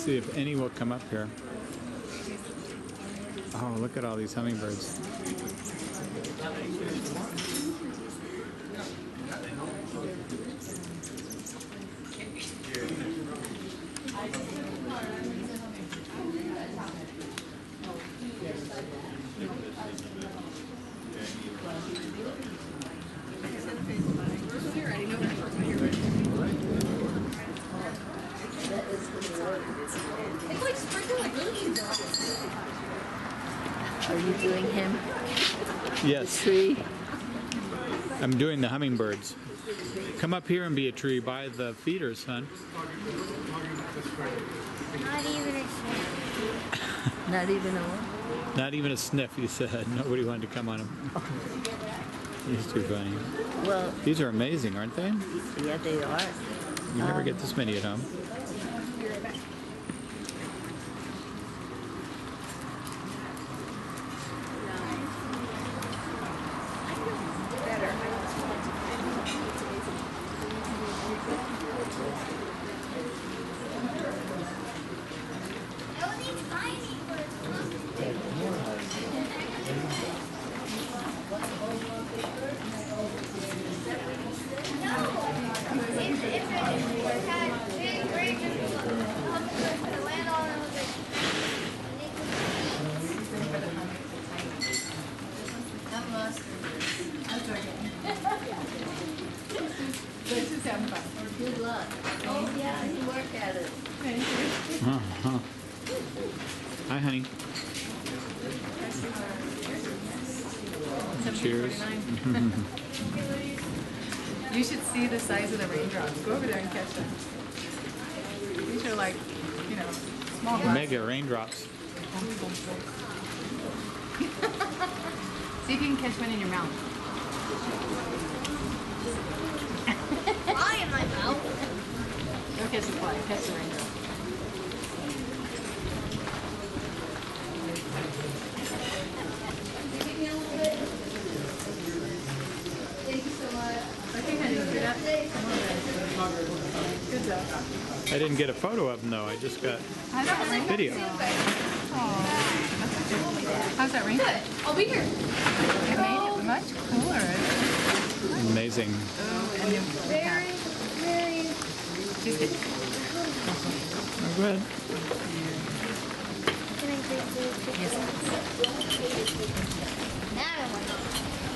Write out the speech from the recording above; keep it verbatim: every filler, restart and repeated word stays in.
see if any will come up here. Oh, look at all these hummingbirds. Are you doing him? Yes. Tree? I'm doing the hummingbirds. Come up here and be a tree by the feeders, son. Not even a sniff. Not even a what? Not even a sniff, he said. Nobody wanted to come on him. He's too funny. Well, these are amazing, aren't they? Yeah, they are. You never um, get this many at home. Good luck. Oh, yeah, you work at it. Uh-huh. Hi, honey. Cheers. You should see the size of the raindrops. Go over there and catch them. These are like, you know, small glasses. Mega raindrops. See if you can catch one in your mouth. Fly in my mouth. Don't catch the fly, catch the raindrop. Thank you so much. Okay, honey, get up. Come on, good job. I didn't get a photo of them, though. I just got How's that rain? video. How's that rain? Good. I'll be here. It made it much cooler. Amazing. Oh, and then we Very, have. very. Just get. Oh, go ahead. Can I take this? Yes. Now I want to.